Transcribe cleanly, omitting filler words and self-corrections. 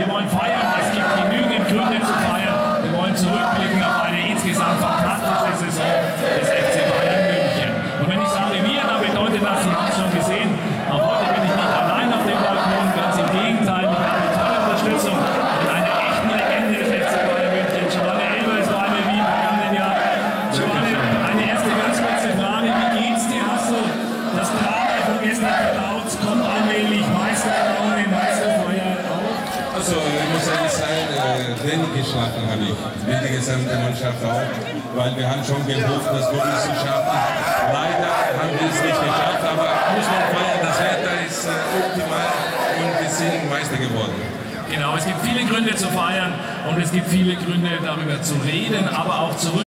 Wir wollen feiern, es gibt genügend Gründe zu feiern. Wir wollen zurückblicken auf eine insgesamt fantastische Saison des FC Bayern München. Und wenn ich sage wir, dann bedeutet das, Sie haben es schon gesehen, auch heute bin ich nicht allein auf dem Balkon, ganz im Gegenteil, ich habe eine tolle Unterstützung und eine echte Legende des FC Bayern München. Giovanni Elber ist bei mir wie im vergangenen Jahr. Giovanni, eine erste ganz kurze Frage, wie geht's dir? Hast du das Drama von gestern verdaut? Kommt allmählich Meisterlaune, Meisterfeuer auf? Also ich muss ehrlich sagen, wenig geschlafen habe ich, wie die gesamte Mannschaft auch, weil wir haben schon gehofft, das wirklich zu schaffen. Leider haben wir es nicht geschafft, aber muss man feiern, das Wetter ist optimal und wir sind Meister geworden. Genau, es gibt viele Gründe zu feiern und es gibt viele Gründe darüber zu reden, aber auch zurück.